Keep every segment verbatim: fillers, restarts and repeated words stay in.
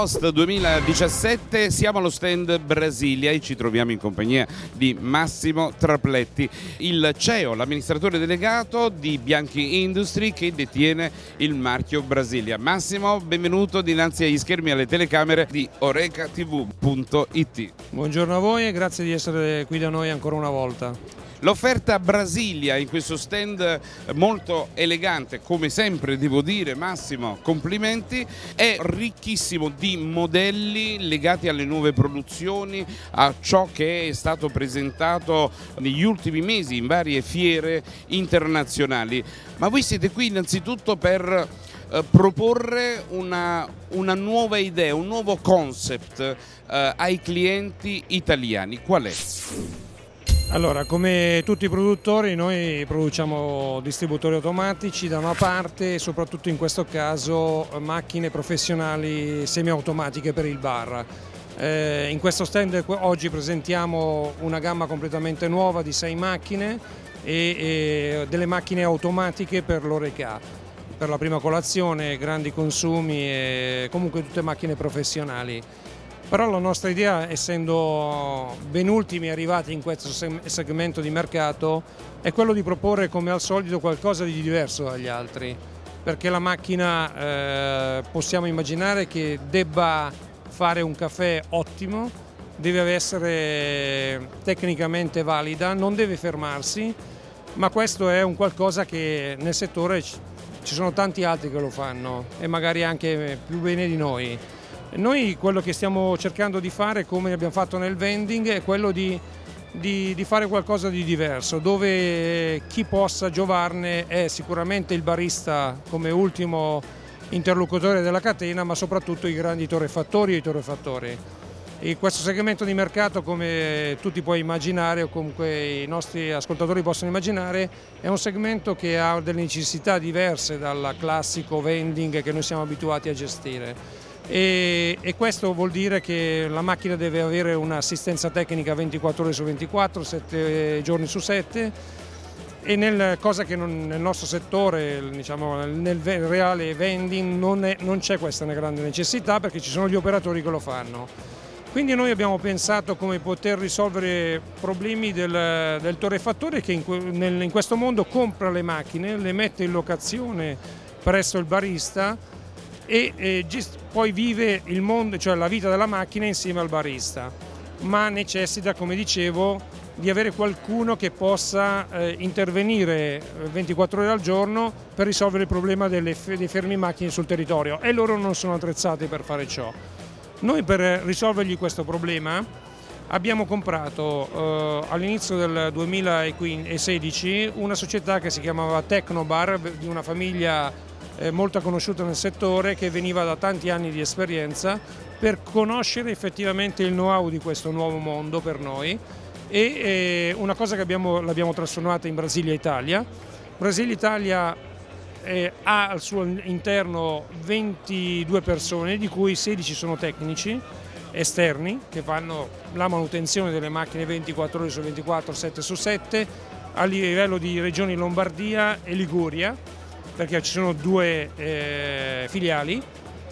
Expost duemiladiciassette, siamo allo stand Brasilia e ci troviamo in compagnia di Massimo Trapletti, il C E O, l'amministratore delegato di Bianchi Industry, che detiene il marchio Brasilia. Massimo, benvenuto dinanzi agli schermi e alle telecamere di oreca t v punto i t. Buongiorno a voi e grazie di essere qui da noi ancora una volta. L'offerta Brasilia in questo stand molto elegante, come sempre devo dire, Massimo, complimenti, è ricchissimo di modelli legati alle nuove produzioni, a ciò che è stato presentato negli ultimi mesi in varie fiere internazionali. Ma voi siete qui innanzitutto per eh, proporre una, una nuova idea, un nuovo concept eh, ai clienti italiani. Qual è? Allora, come tutti i produttori, noi produciamo distributori automatici da una parte e soprattutto in questo caso macchine professionali semiautomatiche per il bar. Eh, in questo stand oggi presentiamo una gamma completamente nuova di sei macchine e, e delle macchine automatiche per l'Horeca, per la prima colazione, grandi consumi e comunque tutte macchine professionali. Però la nostra idea, essendo ben ultimi arrivati in questo segmento di mercato, è quello di proporre come al solito qualcosa di diverso dagli altri, perché la macchina eh, possiamo immaginare che debba fare un caffè ottimo, deve essere tecnicamente valida, non deve fermarsi, ma questo è un qualcosa che nel settore ci sono tanti altri che lo fanno e magari anche più bene di noi. Noi quello che stiamo cercando di fare, come abbiamo fatto nel vending, è quello di, di, di fare qualcosa di diverso, dove chi possa giovarne è sicuramente il barista come ultimo interlocutore della catena, ma soprattutto i grandi torrefattori e i torrefattori. E questo segmento di mercato, come tutti puoi immaginare o comunque i nostri ascoltatori possono immaginare, è un segmento che ha delle necessità diverse dal classico vending che noi siamo abituati a gestire. E, e questo vuol dire che la macchina deve avere un'assistenza tecnica ventiquattro ore su ventiquattro, sette giorni su sette, e nel, cosa che non, nel nostro settore, diciamo, nel reale vending non c'è questa grande necessità, perché ci sono gli operatori che lo fanno. Quindi noi abbiamo pensato come poter risolvere problemi del, del torrefattore che in, nel, in questo mondo compra le macchine, le mette in locazione presso il barista e eh, poi vive il mondo, cioè la vita della macchina insieme al barista, ma necessita, come dicevo, di avere qualcuno che possa eh, intervenire ventiquattro ore al giorno per risolvere il problema delle, dei fermi macchine sul territorio, e loro non sono attrezzati per fare ciò. Noi, per risolvergli questo problema, abbiamo comprato eh, all'inizio del duemilasedici una società che si chiamava Tecnobar, di una famiglia molto conosciuta nel settore, che veniva da tanti anni di esperienza, per conoscere effettivamente il know-how di questo nuovo mondo per noi, e eh, una cosa che abbiamo, l'abbiamo trasformata in Brasilia Italia. Brasilia Italia eh, ha al suo interno ventidue persone, di cui sedici sono tecnici esterni che fanno la manutenzione delle macchine ventiquattro ore su ventiquattro, sette su sette, a livello di regioni Lombardia e Liguria, perché ci sono due eh, filiali,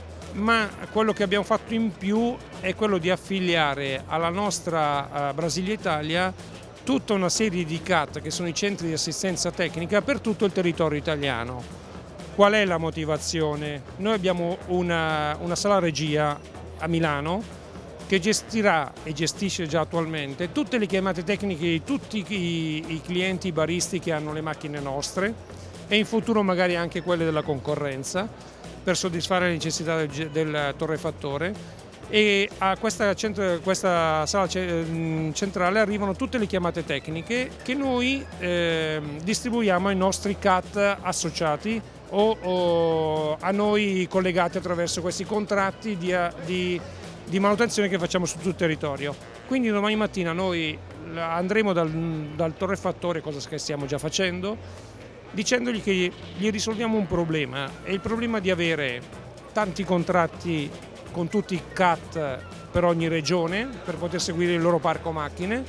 ma quello che abbiamo fatto in più è quello di affiliare alla nostra uh, Brasilia Italia tutta una serie di C A T, che sono i centri di assistenza tecnica per tutto il territorio italiano. Qual è la motivazione? Noi abbiamo una, una sala regia a Milano che gestirà e gestisce già attualmente tutte le chiamate tecniche di tutti i, i clienti, i baristi che hanno le macchine nostre, e in futuro magari anche quelle della concorrenza, per soddisfare le necessità del, del torrefattore. E a questa, questa sala centrale arrivano tutte le chiamate tecniche che noi eh, distribuiamo ai nostri C A T associati o, o a noi collegati attraverso questi contratti di, di, di manutenzione che facciamo su tutto il territorio. Quindi domani mattina noi andremo dal, dal torrefattore, cosa che stiamo già facendo, dicendogli che gli risolviamo un problema, è il problema di avere tanti contratti con tutti i C A T per ogni regione per poter seguire il loro parco macchine.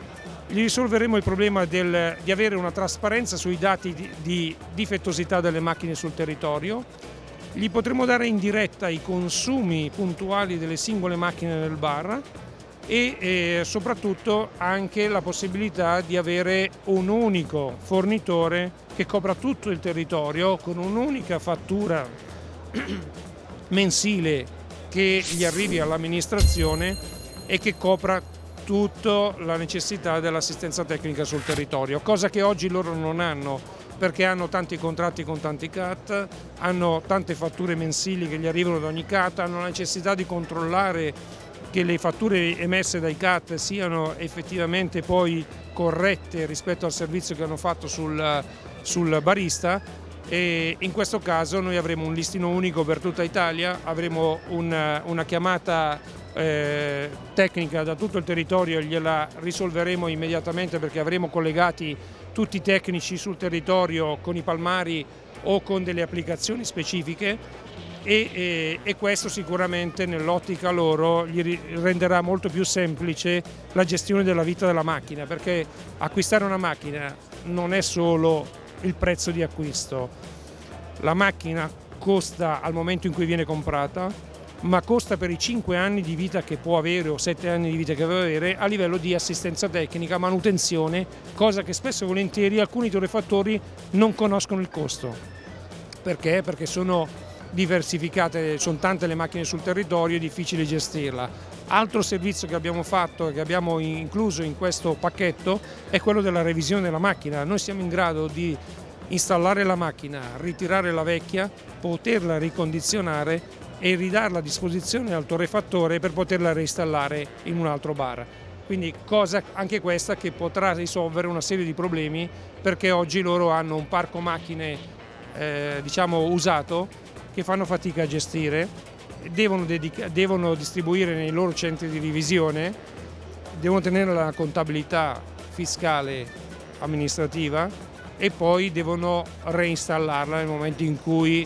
Gli risolveremo il problema del, di avere una trasparenza sui dati di, di difettosità delle macchine sul territorio. Gli potremo dare in diretta i consumi puntuali delle singole macchine nel bar e eh, soprattutto anche la possibilità di avere un unico fornitore che copra tutto il territorio con un'unica fattura mensile che gli arrivi all'amministrazione e che copra tutta la necessità dell'assistenza tecnica sul territorio, cosa che oggi loro non hanno, perché hanno tanti contratti con tanti C A T, hanno tante fatture mensili che gli arrivano da ogni C A T, hanno la necessità di controllare che le fatture emesse dai C A T siano effettivamente poi corrette rispetto al servizio che hanno fatto sul, sul barista, e in questo caso noi avremo un listino unico per tutta Italia, avremo una, una chiamata eh, tecnica da tutto il territorio e gliela risolveremo immediatamente perché avremo collegati tutti i tecnici sul territorio con i palmari o con delle applicazioni specifiche e, e, e questo sicuramente nell'ottica loro gli renderà molto più semplice la gestione della vita della macchina, perché acquistare una macchina non è solo il prezzo di acquisto, la macchina costa al momento in cui viene comprata, ma costa per i cinque anni di vita che può avere o sette anni di vita che deve avere a livello di assistenza tecnica, manutenzione, cosa che spesso e volentieri alcuni torrefattori non conoscono il costo. Perché? Perché sono diversificate, sono tante le macchine sul territorio, è difficile gestirla. Altro servizio che abbiamo fatto e che abbiamo incluso in questo pacchetto è quello della revisione della macchina. Noi siamo in grado di installare la macchina, ritirare la vecchia, poterla ricondizionare e ridarla a disposizione al torrefattore per poterla reinstallare in un altro bar. Quindi cosa anche questa che potrà risolvere una serie di problemi, perché oggi loro hanno un parco macchine eh, diciamo usato che fanno fatica a gestire, devono, devono distribuire nei loro centri di revisione, devono tenere la contabilità fiscale amministrativa e poi devono reinstallarla nel momento in cui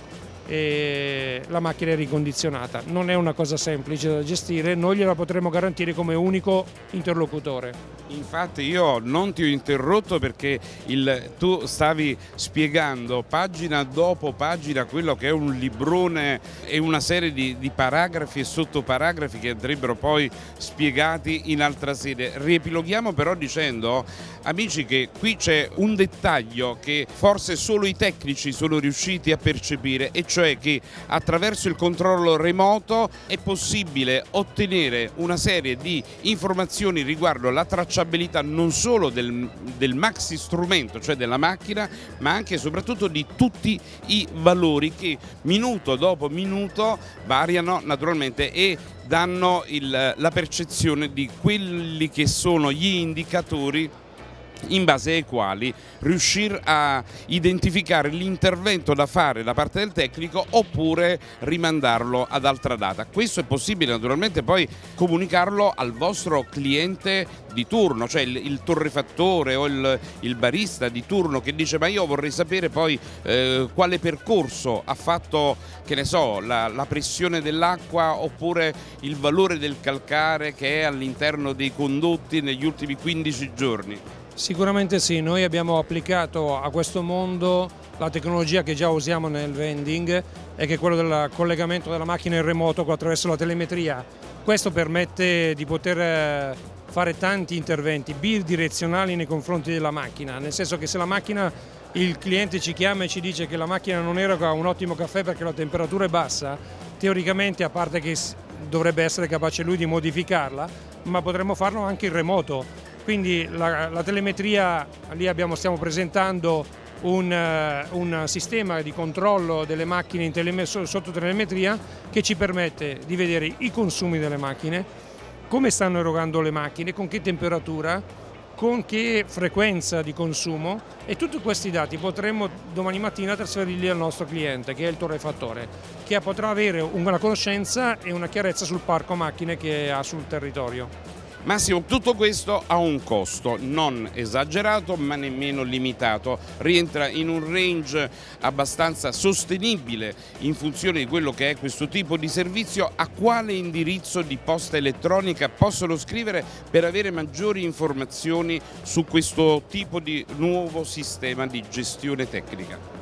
e la macchina è ricondizionata. Non è una cosa semplice da gestire, noi gliela potremo garantire come unico interlocutore. Infatti io non ti ho interrotto perché il, tu stavi spiegando pagina dopo pagina quello che è un librone e una serie di, di paragrafi e sottoparagrafi che andrebbero poi spiegati in altra sede. Riepiloghiamo però dicendo, amici, che qui c'è un dettaglio che forse solo i tecnici sono riusciti a percepire, e cioè che attraverso il controllo remoto è possibile ottenere una serie di informazioni riguardo la tracciabilità non solo del, del maxi strumento, cioè della macchina, ma anche e soprattutto di tutti i valori che minuto dopo minuto variano naturalmente e danno il, la percezione di quelli che sono gli indicatori in base ai quali riuscire a identificare l'intervento da fare da parte del tecnico oppure rimandarlo ad altra data. Questo è possibile naturalmente poi comunicarlo al vostro cliente di turno, cioè il, il torrefattore o il, il barista di turno che dice ma io vorrei sapere poi eh, quale percorso ha fatto, che ne so, la, la pressione dell'acqua oppure il valore del calcare che è all'interno dei condotti negli ultimi quindici giorni. Sicuramente sì, noi abbiamo applicato a questo mondo la tecnologia che già usiamo nel vending e che è quello del collegamento della macchina in remoto attraverso la telemetria. Questo permette di poter fare tanti interventi bidirezionali nei confronti della macchina, nel senso che se la macchina, il cliente ci chiama e ci dice che la macchina non eroga un ottimo caffè perché la temperatura è bassa, teoricamente, a parte che dovrebbe essere capace lui di modificarla, ma potremmo farlo anche in remoto. Quindi la, la telemetria, lì abbiamo, stiamo presentando un, uh, un sistema di controllo delle macchine in tele, sotto telemetria che ci permette di vedere i consumi delle macchine, come stanno erogando le macchine, con che temperatura, con che frequenza di consumo, e tutti questi dati potremmo domani mattina trasferirli al nostro cliente, che è il torrefattore, che potrà avere una conoscenza e una chiarezza sul parco macchine che ha sul territorio. Massimo, tutto questo ha un costo non esagerato ma nemmeno limitato, rientra in un range abbastanza sostenibile in funzione di quello che è questo tipo di servizio. A quale indirizzo di posta elettronica possono scrivere per avere maggiori informazioni su questo tipo di nuovo sistema di gestione tecnica?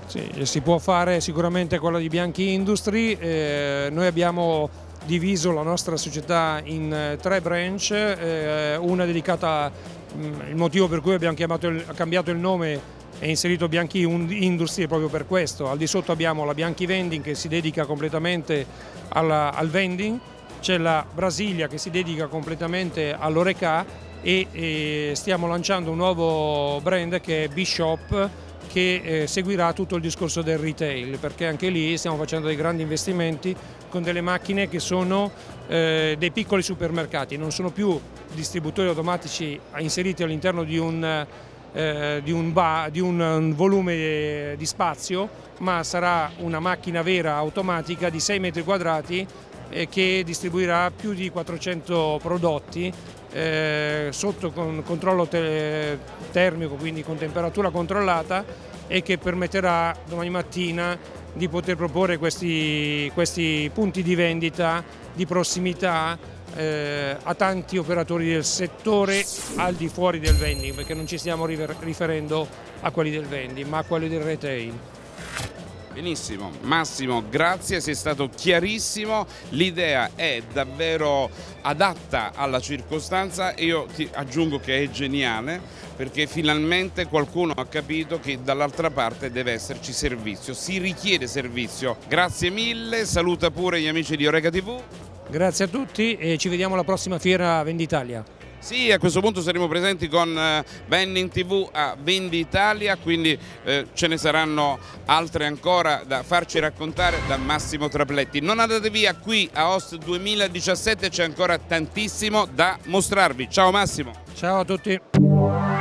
Sì, si può fare sicuramente quella di Bianchi Industry, eh, noi abbiamo diviso la nostra società in eh, tre branch, eh, una dedicata, mh, il motivo per cui abbiamo chiamato il, cambiato il nome e inserito Bianchi Industry è proprio per questo. Al di sotto abbiamo la Bianchi Vending che si dedica completamente alla, al vending, c'è la Brasilia che si dedica completamente all'Horeca e, e stiamo lanciando un nuovo brand che è B-Shop, che eh, seguirà tutto il discorso del retail, perché anche lì stiamo facendo dei grandi investimenti con delle macchine che sono eh, dei piccoli supermercati, non sono più distributori automatici inseriti all'interno di un, eh, di, un ba, di un, un volume di spazio, ma sarà una macchina vera automatica di sei metri quadrati eh, che distribuirà più di quattrocento prodotti Eh, sotto con controllo te termico, quindi con temperatura controllata, e che permetterà domani mattina di poter proporre questi, questi punti di vendita di prossimità eh, a tanti operatori del settore al di fuori del vending, perché non ci stiamo riferendo a quelli del vending ma a quelli del retail. Benissimo, Massimo, grazie, sei stato chiarissimo, l'idea è davvero adatta alla circostanza e io ti aggiungo che è geniale perché finalmente qualcuno ha capito che dall'altra parte deve esserci servizio, si richiede servizio. Grazie mille, saluta pure gli amici di Horeca tivù. Grazie a tutti e ci vediamo alla prossima fiera Venditalia. Sì, a questo punto saremo presenti con eh, Vending tivù a Venditalia, quindi eh, ce ne saranno altre ancora da farci raccontare da Massimo Trapletti. Non andate via, qui a Host duemiladiciassette c'è ancora tantissimo da mostrarvi. Ciao Massimo! Ciao a tutti!